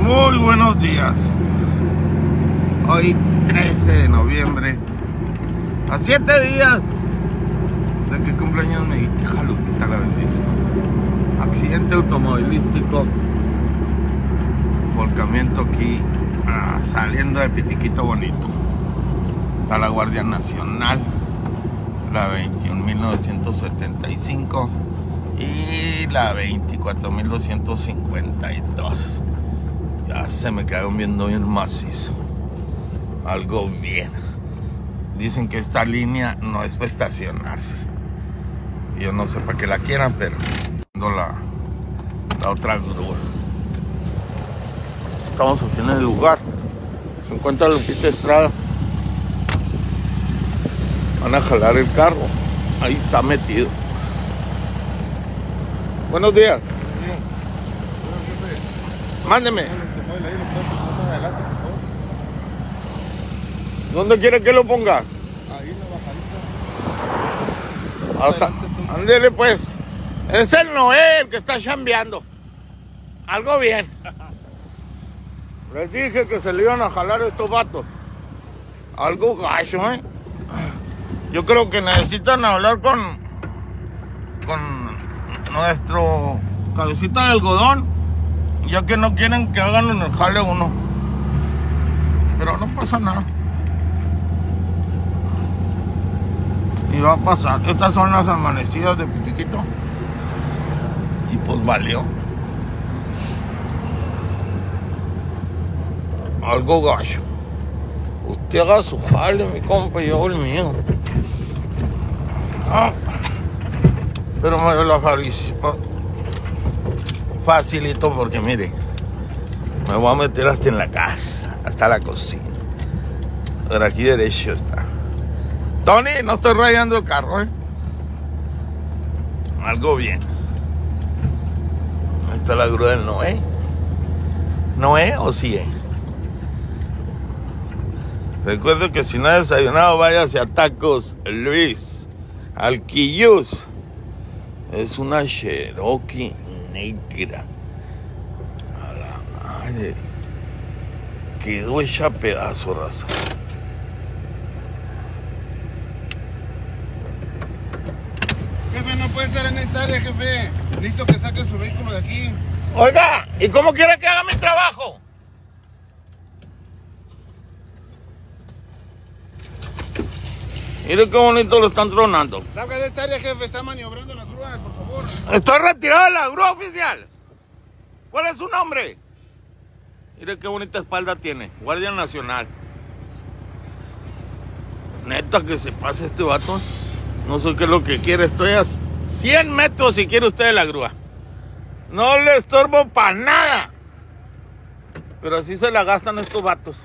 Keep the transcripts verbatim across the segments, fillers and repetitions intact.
Muy buenos días. Hoy trece de noviembre, a siete días de que cumpleaños mi hija Lupita, la bendición. Accidente automovilístico, volcamiento aquí, ah, saliendo de Pitiquito Bonito. Está la Guardia Nacional, la veintiún mil novecientos setenta y cinco y la veinticuatro mil doscientos cincuenta y dos. Ya se me quedaron viendo bien macizo. Algo bien. Dicen que esta línea no es para estacionarse. Yo no sé para qué la quieran, pero la, la otra grúa. Estamos aquí en el lugar. Se encuentra Lupita Estrada. Van a jalar el carro. Ahí está metido. Buenos días. Mándeme. ¿Dónde quiere que lo ponga? Ahí en la bajadita. Hasta, ándele pues. Es el Noel que está chambeando. Algo bien. Les dije que se le iban a jalar estos vatos. Algo gacho, ¿eh? Yo creo que necesitan hablar con con nuestro cabecita de algodón, ya que no quieren que hagan en el jale uno. Pero no pasa nada. Y va a pasar. Estas son las amanecidas de Pitiquito. Y pues valió. Algo gacho. Usted haga su jale, mi compa, y yo el mío. Ah, pero me lo facilito porque mire, me voy a meter hasta en la casa, hasta la cocina. Por aquí derecho está. Tony, no estoy rayando el carro, ¿eh? Algo bien. Ahí está la grúa del Noé. ¿Noé o sí es? Recuerdo que si no ha desayunado, váyase a Tacos Luis, al Quillús. Es una Cherokee negra. A la madre. Quedó hecha pedazo, raza. Jefe, no puede estar en esta área, jefe. Listo que saque su vehículo de aquí. Oiga, ¿y cómo quiere que haga mi trabajo? Mire qué bonito lo están tronando. Salga de esta área, jefe. Está maniobrando las grúas, por favor. Estoy retirado de la grúa, oficial. ¿Cuál es su nombre? Mire qué bonita espalda tiene. Guardia Nacional. Neta que se pase este vato. No sé qué es lo que quiere. Estoy a cien metros si quiere usted de la grúa. No le estorbo para nada. Pero así se la gastan estos vatos.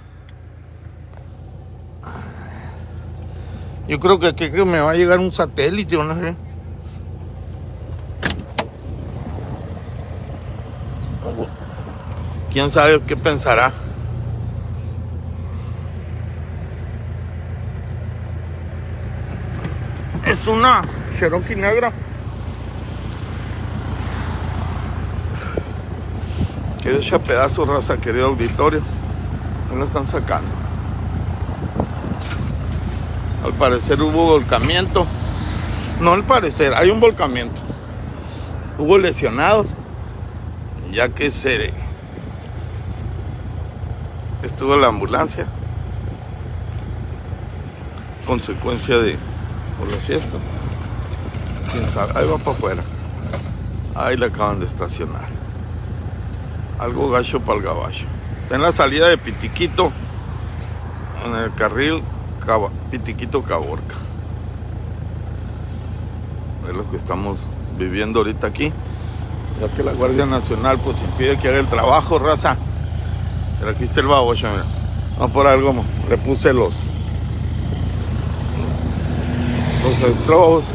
Yo creo que aquí que me va a llegar un satélite o no sé. ¿Quién sabe qué pensará? Es una Cherokee negra. Quedó hecha pedazos, raza, querido auditorio. No la están sacando. Al parecer hubo volcamiento. No al parecer, hay un volcamiento. Hubo lesionados, ya que se estuvo la ambulancia. Consecuencia de por la fiesta. Quién sabe, ahí va para afuera. Ahí le acaban de estacionar. Algo gacho para el gabacho. Está en la salida de Pitiquito, en el carril Caba, Pitiquito Caborca. Es lo que estamos viviendo ahorita aquí, ya que la Guardia Nacional pues impide que haga el trabajo, raza. Pero aquí está el babocho, mira. No por algo le puse los los estrobos.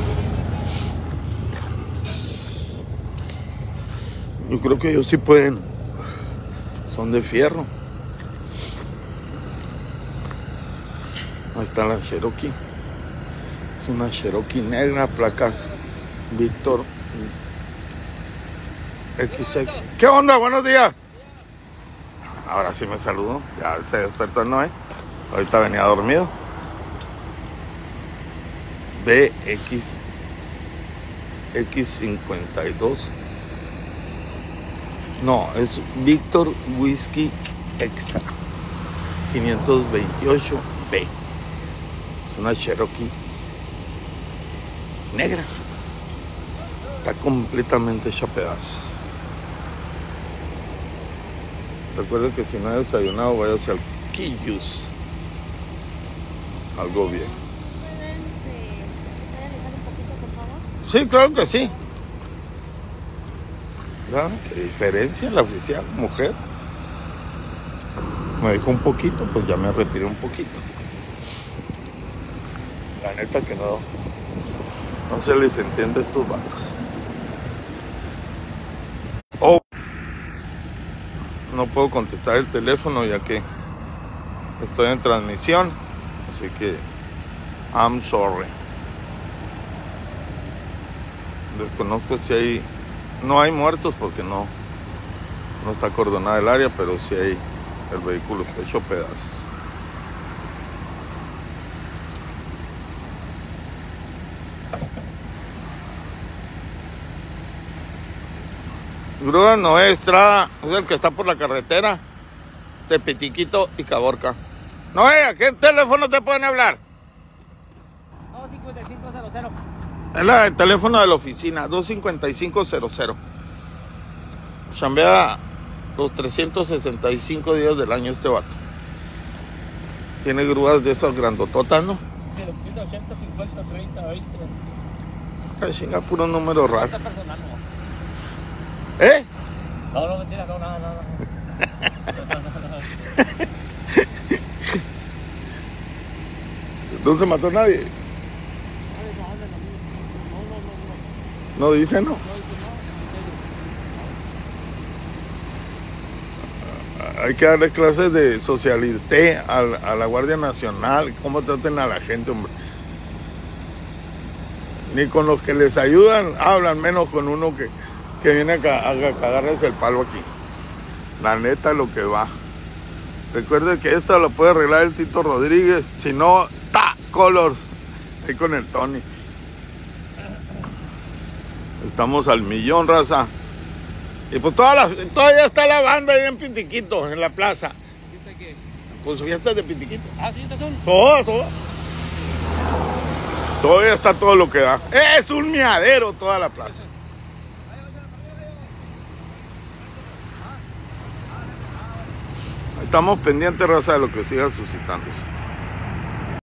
Yo creo que ellos sí pueden. Son de fierro. Ahí está la Cherokee. Es una Cherokee negra, placas Víctor X X. ¿Qué onda? Buenos días. Ahora sí me saludó. Ya se despertó el Noé. Ahorita venía dormido. B X X cincuenta y dos. No, es Víctor Whisky Extra quinientos veintiocho B. Es una Cherokee negra. Está completamente hecha pedazos. Recuerden que si no ha desayunado, vaya hacia el Quillus. Algo bien. Sí, claro que sí. ¿No? ¿Qué diferencia la oficial, mujer? Me dijo un poquito, pues ya me retiré un poquito. La neta que no, no se les entiende a estos vatos. Oh, no puedo contestar el teléfono ya que estoy en transmisión, así que I'm sorry. Desconozco si hay, no hay muertos porque no, no está acordonada el área, pero sí hay, el vehículo está hecho pedazos. Grúa Noé Estrada es el que está por la carretera de Pitiquito y Caborca. Noé, ¿a qué teléfono te pueden hablar? dos cinco cinco cero cero. Es la- el teléfono de la oficina, dos cinco cinco cero cero. Chambea los trescientos sesenta y cinco días del año este vato. Tiene grúas de esas grandototas, ¿no? ciento ochenta, cincuenta, treinta, veinte. Ay, chinga, puro número raro. Está personal, no. ¿Eh? No, no, mentira, no, nada, nada. ¿No se mató nadie? No dice, ¿no? Hay que darle clases de socialité a, a la Guardia Nacional, cómo traten a la gente, hombre. Ni con los que les ayudan hablan, menos con uno que, que viene a, ca- a cagarles el palo aquí. La neta, lo que va. Recuerde que esta lo puede arreglar el Tito Rodríguez, si no, ta Colors, ahí con el Tony. Estamos al millón, raza. Y pues toda la- todavía está la banda ahí en Pitiquito, en la plaza. ¿Viste qué? Pues fiestas de Pitiquito. Ah, sí, estas son. Todas, todas. Todavía está todo lo que da. Es un miadero toda la plaza. Estamos pendientes, raza, de lo que siga suscitándose.